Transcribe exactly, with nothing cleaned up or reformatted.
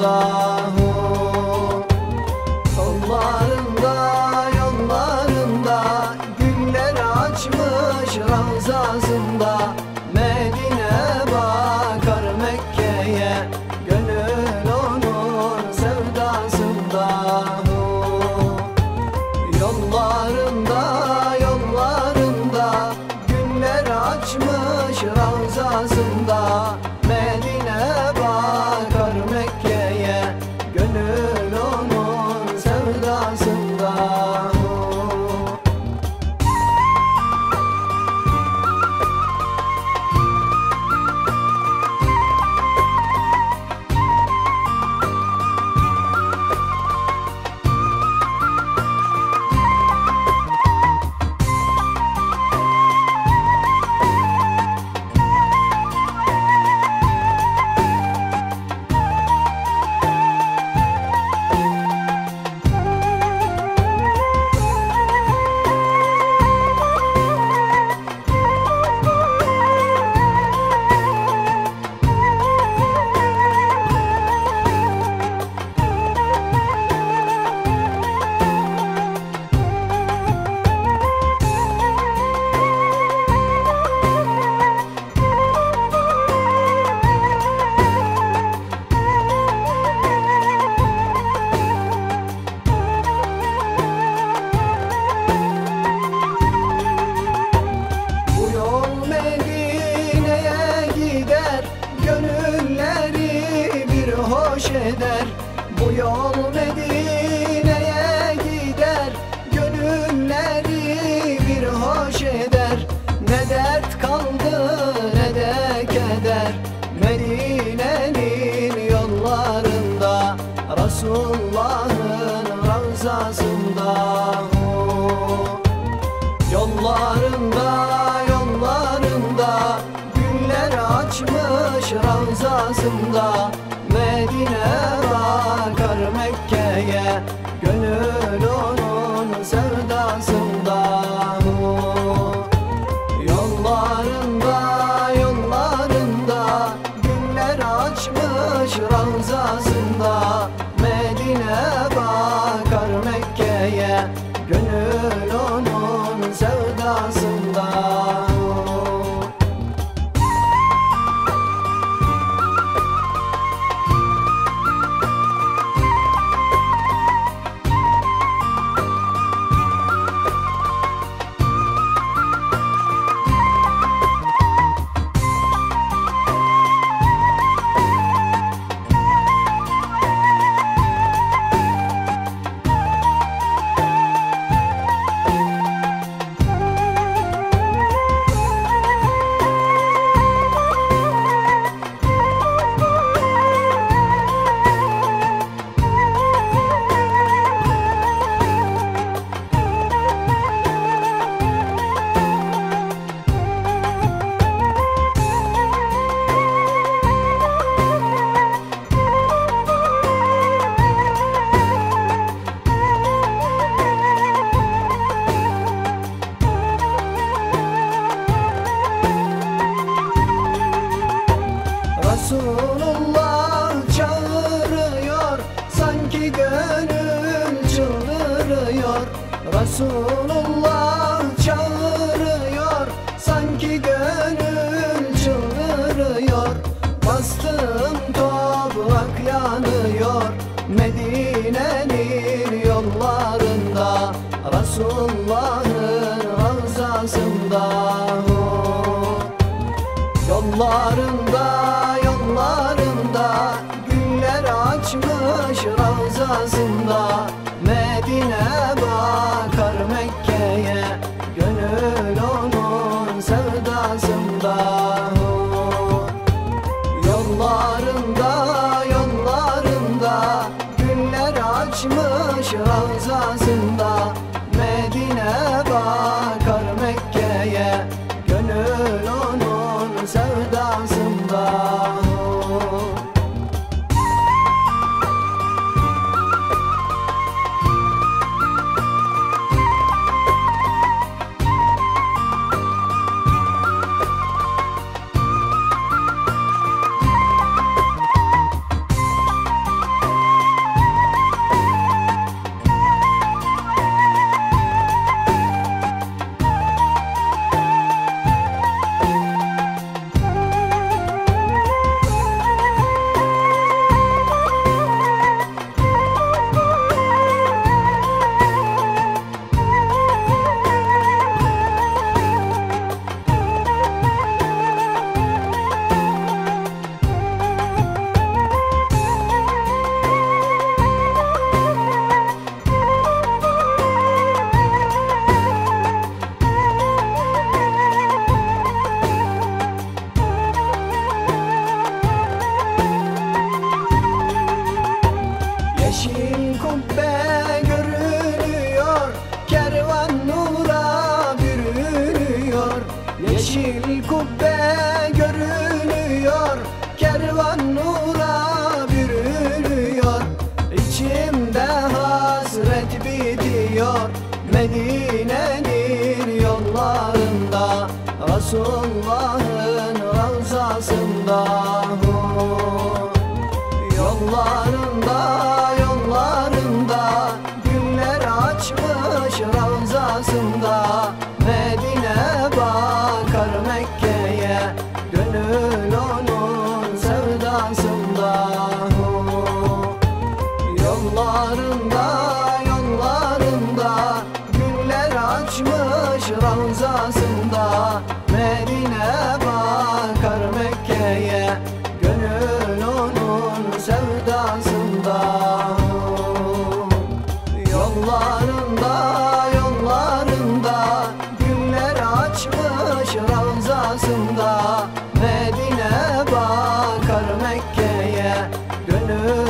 ravzasında. Yollarında yollarında güller açmış ravzasında. Medine bakar Mekke'ye, gönül onun sevdasında. Yollarında yollarında güller açmış ravzasında. Medine bakar Mekke'ye, gönül onun sevdasında. Eder. Bu yol Medine'ye gider, gönülleri bir hoş eder. Ne dert kaldı ne de keder, Medine'nin yollarında, Resulullah'ın ravzasında. Yollarında yollarında güller açmış ravzasında. Medine bakar Mekke'ye, gönül onun sevdasında. Yollarında yollarında güller açmış ravzasında. Medine bakar Mekke'ye, gönül onun sevdasında. Resulullah çağırıyor, sanki gönül çıldırıyor. Resulullah çağırıyor, sanki gönül çıldırıyor. Bastığım toprak yanıyor, Medine'nin yollarında, Resulullah'ın ravzasında. Yollarında yollarında güller açmış ravzasında. Medine bakar Mekke'ye, gönül onun sevdasında. Yollarında yollarında güller açmış ravzasında. Medine bakar Mekke'ye, gönül onun sevdasında. Yeşil kubbe görünüyor, kervan nura bürünüyor. Yeşil kubbe görünüyor, kervan nura bürünüyor. İçimde hasret bitiyor, Medine'nin yollarında, Resulullah'ın ravzasında. Yollarında, yollarında güller açmış ravzasında. Medine bakar Mekke'ye, gönül onun sevdasında. Yollarında, yollarında güller açmış ravzasında. Medine bakar Mekke'ye, gönül onun sevdasında. Yollarında, yollarında güller açmış ravzasında. Medine bakar Mekke'ye, gönül